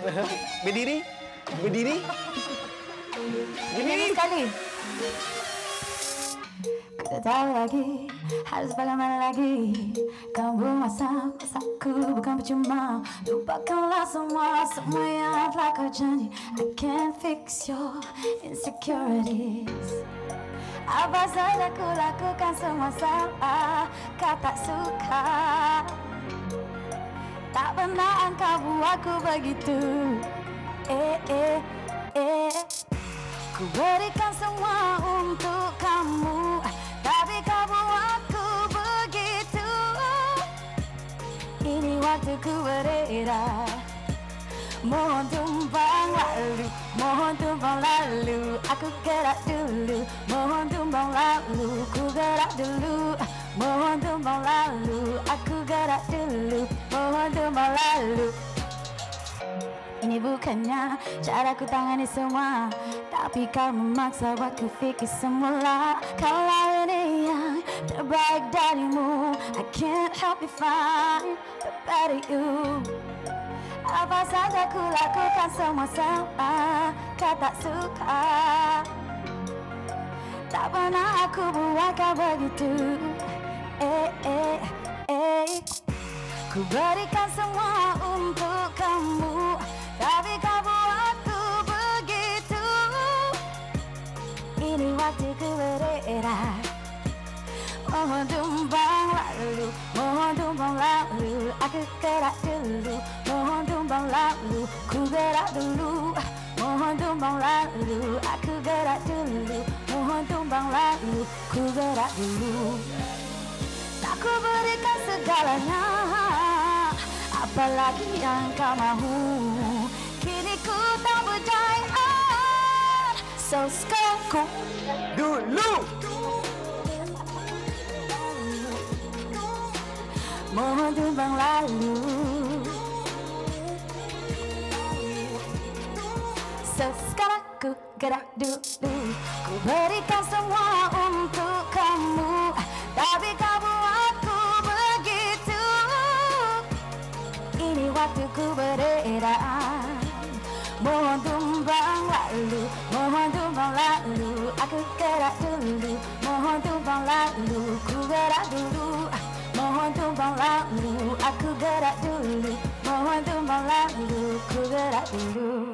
Berdiri. Berdiri. Berdiri sekali. Ku tak tahu lagi harus bagaimana lagi. Kamu masaku bukan percuma. Lupakanlah semua yang telah kau janji. I can't fix your insecurities. Apa saja ku lakukan semua salah. Kau tak suka. Tak pernah engkau buatku begitu. Ku berikan semua untuk kamu, tapi kau buatku begitu. Ini waktuku beredar. Mohon tumpang lalu, mohon tumpang lalu. Aku gerak dulu, mohon tumpang lalu. Ku gerak dulu, mohon tumpang lalu. Aku gerak dulu, mohon tumpang lalu. Ini bukannya cara ku tangani semua, tapi kau memaksa buatku fikir semula. Kalau ini yang terbaik darimu, I can't help but find the better you. Apa saja ku lakukan semua salah. Kau tak suka. Tak pernah aku buat kau begitu. Ku berikan semua untuk kamu, tapi kau buatku begitu. Ini waktuku beredar. Mohon tumpang lalu, mohon tumpang lalu. Aku gerak dulu, mohon tumpang lalu. Ku gerak dulu, mohon tumpang lalu. Aku gerak dulu, mohon tumpang lalu. Ku gerak dulu. Tak ku berikan segalanya, apalagi yang kau mahu. Kini ku tak berdaya. So sekarang ku Dulu. mohon tumpang lalu. So sekarang ku gerak dulu. Ku berikan semua untuk kamu, tapi kau buatku begitu. Ini waktuku beredar. Mohon tumpang lalu, mohon tumpang lalu. Aku gerak dulu, mohon tumpang lalu. Ku gerak dulu, mohon tumpang lalu. Aku gerak dulu, mohon tumpang lalu. Ku gerak dulu.